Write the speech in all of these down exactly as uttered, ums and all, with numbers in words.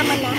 tama na.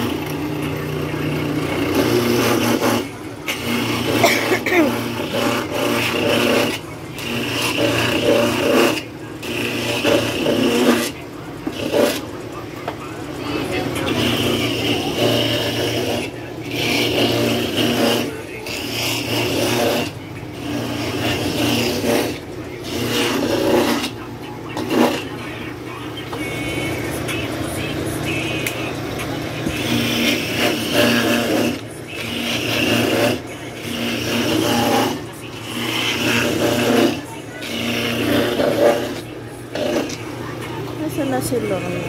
Nasaan na si Lorna?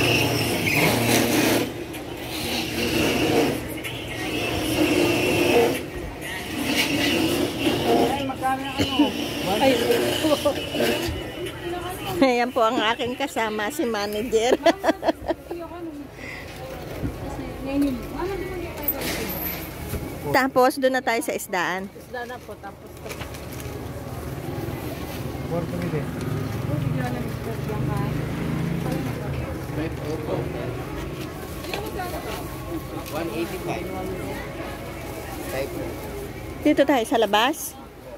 Ayan po ang aking kasama, si manager. Tapos, doon na tayo sa isdaan. Isda na po, tapos tapos. one eighty-five. Dito tayo sa labas.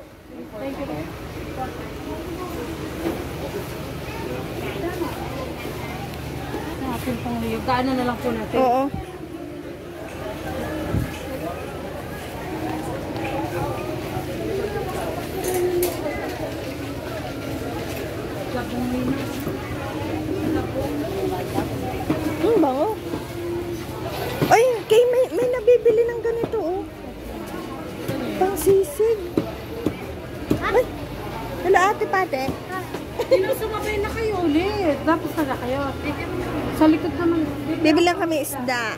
Natin pang liyo. Gaano na lang po natin? Oo. Hmm, bango. Ay, kay may, may nabibili ng ganito, oh. Pang sisig. Ay, hala ate pate. Sinusumabay na kayo ulit. Tapos na kayo. Sa likod naman. Bibilang kami isda.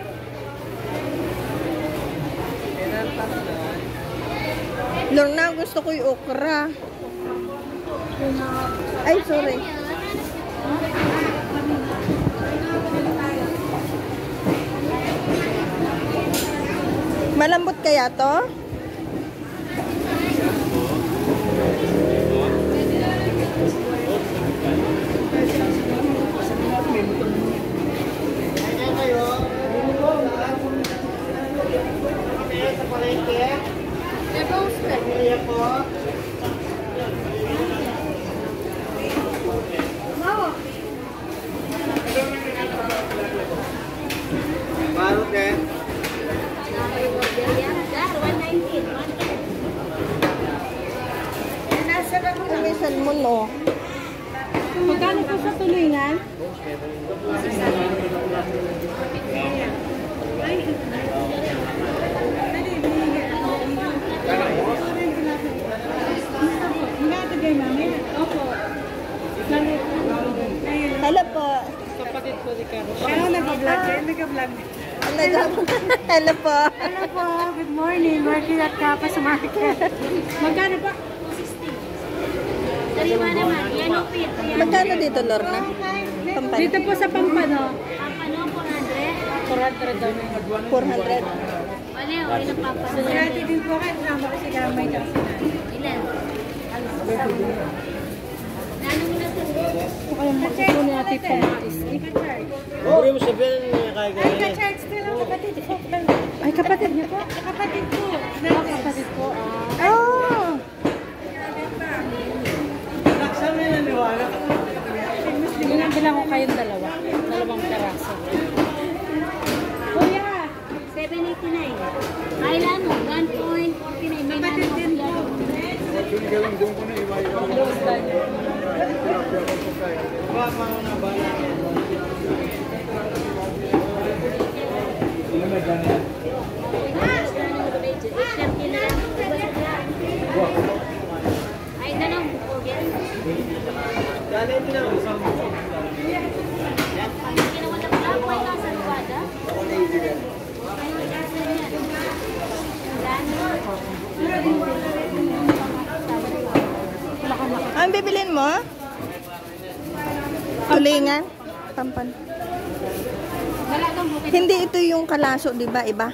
Lorna, gusto ko yung okra. Ay, sorry. Malambot kaya to? May salmon, oh. Magkano po sa tulingan? Hello po. Kapatid po ni Carol. Ano nag-vlog? Nag-vlog. Hello po. Hello po. Good morning. Working at Kapas Market. Magkano pa? Sariwa naman, yan yung pit. Magkano dito, Lorna? Pampano? Dito po sa Pampano. Pampano, four hundred. four hundred daw. four hundred. Wala, wala ng pampano. Dati din po kayo, kasama ko si Gamay daw. Ilan? Nano mo na ito? Ito kayong magkukunin natin po mga isi. Puri mo sabihin niya kaya Ay, ka-charge nila ang kapatid ko. Ay, kapatid niyo po? Kapatid ko. Ah, kapatid ko. Ah. Oh! Bilang ko kayong dalawa. Dalawang karaso. Kuya! seven eighty-nine. Kailan mo? one point four nine. May nano mo din po. Ay, tanong po. Dali din ako. Ginawa na pala po ay nasa Nevada. Ang bibilin mo? Tulingan? Pampan. Hindi ito yung kalaso, di ba? Iba?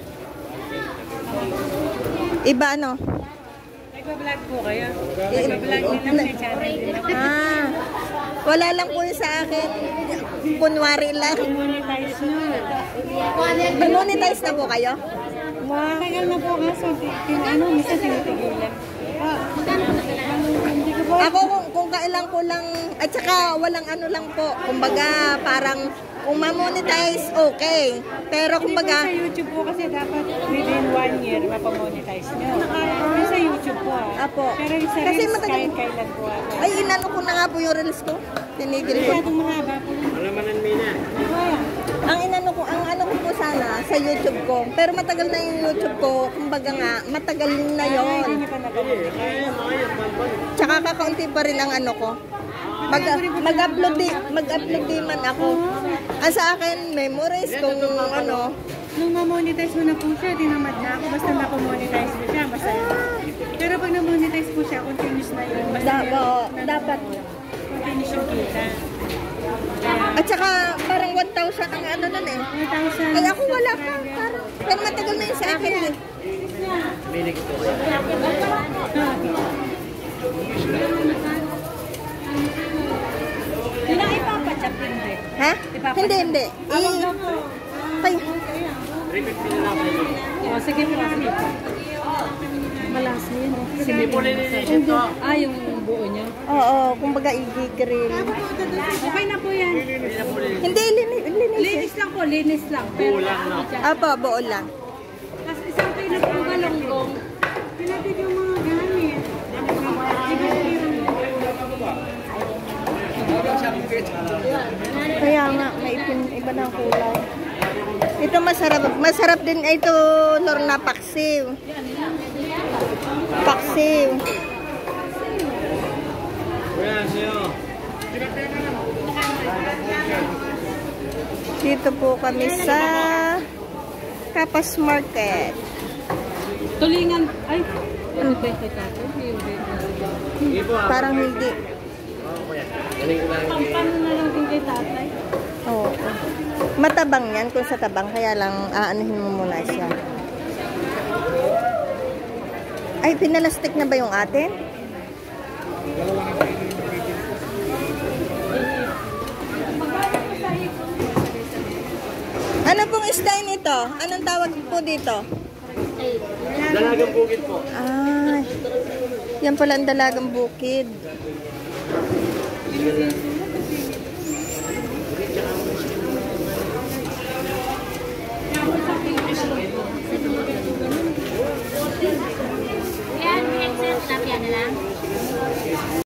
Iba ano? Nagpa-vlog po kayo? I- Nagpa-vlog din naman sa channel. Ah, wala lang po yung sa akin. kunwari lang. Monetize nyo. May monetize na po kayo? Matagal na po kaso, tin, ano, misa tinitigilan. Ah, hindi ko po. Ako kung, kung kailan ko lang, at saka walang ano lang po, kumbaga parang kung ma-monetize, okay. Pero Hindi po kumbaga, sa YouTube po kasi dapat within one year mapamonetize nyo. Yung sa YouTube po ah. Apo. Pero yung sa Kasi Reels, matagal- kahit kailan po ah. ay inano ko na nga po yung reels ko. Tinigil ko. Masyadong mahaba po. Alamanan mo na. Wala. Ang inano ko, ang ano ko po sana sa YouTube ko. Pero matagal na yung YouTube ko. Kumbaga nga, matagal na Ay, hindi yon. nyo pa napamonetize. Kaya mga yan, balbal. Tsaka kakaunti pa rin ang ano ko. Mag, mag-upload di, mag-upload di man ako. Ang sa akin, memories kung ano. Nung ma-monetize mo na po siya, dinamad na ako. Basta napamonetize mo siya, masaya. Pero pag na-monetize po siya, continuous na yun. Basta Da, meron- oo, nan- dapat. continuous yung kita. At saka parang one thousand ang ano nun eh. one thousand Ay ako wala pa. Parang, pero matagal na yun sa akin eh. Minig ko. Hindi na ipapachap yun, Be. Ha? Hindi, hindi. I, ay, Repeat din na kayo. Oh, sige po, sige po. Malas mo yun. Hindi po linisin to. Ah, yung buo niya. oo, kumbaga i-grill. Okay na po yan. Hindi, linis. linis. Linis lang po, linis lang. Pero Kulang na. Apo, buo lang. kasi isang kayo na po galonggong. Pinatid yung mga gamit. Kaya nga, may ipin, iba na ang kulay. Ito masarap. Masarap din ito, Lorna, paksiw. Paksiw. Kuya, sa'yo. Dito po kami sa Kapas Market. Tulingan. Ay, ano ba ito tayo? Sige po ah. Parang hindi. Oo, kuya. Galing ko lang. Pampano na lang din kay tatay. Oo. Matabang yan kung sa tabang. Kaya lang aanuhin mo muna siya. Ay, pinalastik na ba yung atin? Ano pong style nito? Anong tawag po dito? Dalagang bukid po. Ah, yan pala ang dalagang bukid. Yan, exit. Tapia na lang.